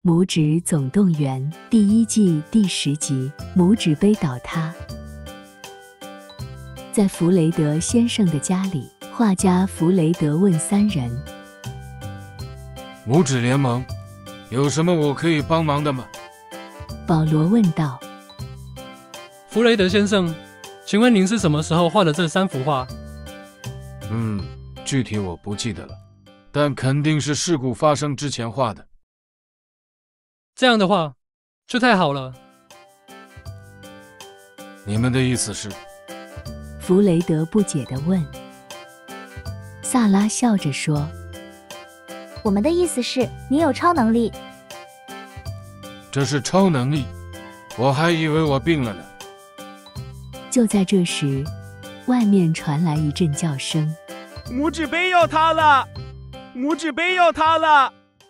拇指总动员》第1季第10集，拇指杯倒塌。在弗雷德先生的家里，画家弗雷德问3人：“ 拇指联盟，有什么我可以帮忙的吗？” 保罗问道：“ 弗雷德先生，请问您是什么时候画的这3幅画？” 具体我不记得了，但肯定是事故发生之前画的。 这样的话，就太好了。 你们的意思是？ 弗雷德不解地问。萨拉笑着说：“ 我们的意思是，你有超能力。” 这是超能力？我还以为我病了呢。 就在这时，外面传来一阵叫声：“ 拇指杯要塌了！拇指杯要塌了！”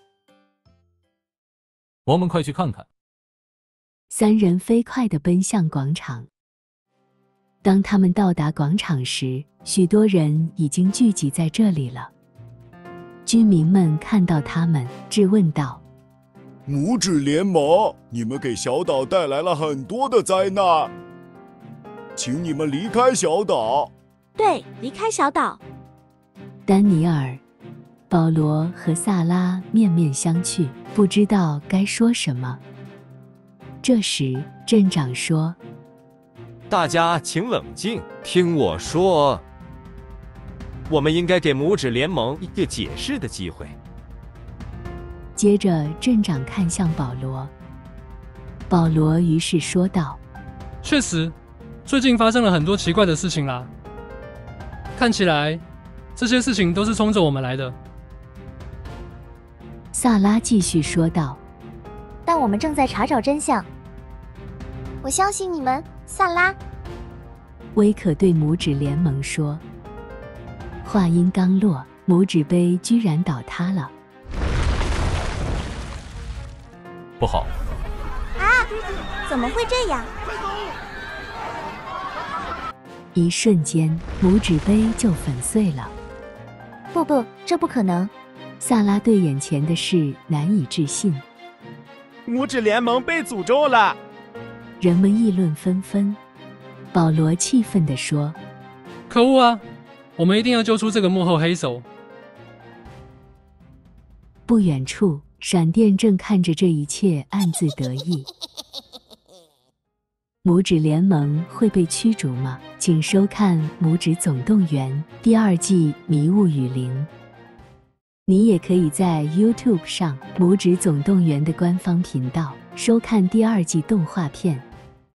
我们快去看看。 3人飞快地奔向广场。当他们到达广场时，许多人已经聚集在这里了。居民们看到他们，质问道：“ 拇指联盟，你们给小岛带来了很多的灾难，请你们离开小岛。” 对，离开小岛。 丹尼尔、保罗和萨拉面面相觑，不知道该说什么。这时，镇长说：“ 大家请冷静，听我说。我们应该给拇指联盟一个解释的机会。” 接着，镇长看向保罗。保罗于是说道：“ 确实，最近发生了很多奇怪的事情啦。看起来，这些事情都是冲着我们来的。” 萨拉继续说道：“ 但我们正在查找真相。我相信你们，萨拉。” 威可对拇指联盟说。话音刚落，拇指杯居然倒塌了。 不好！ 啊！怎么会这样？ 一瞬间，拇指杯就粉碎了。 不，这不可能！ 萨拉对眼前的事难以置信。 拇指联盟被诅咒了！ 人们议论纷纷。保罗气愤地说：“ 可恶啊！我们一定要揪出这个幕后黑手。” 不远处，闪电正看着这一切，暗自得意。拇指联盟会被驱逐吗？请收看《拇指总动员》第2季《迷雾雨林》。你也可以在 YouTube 上《拇指总动员》的官方频道收看第2季动画片。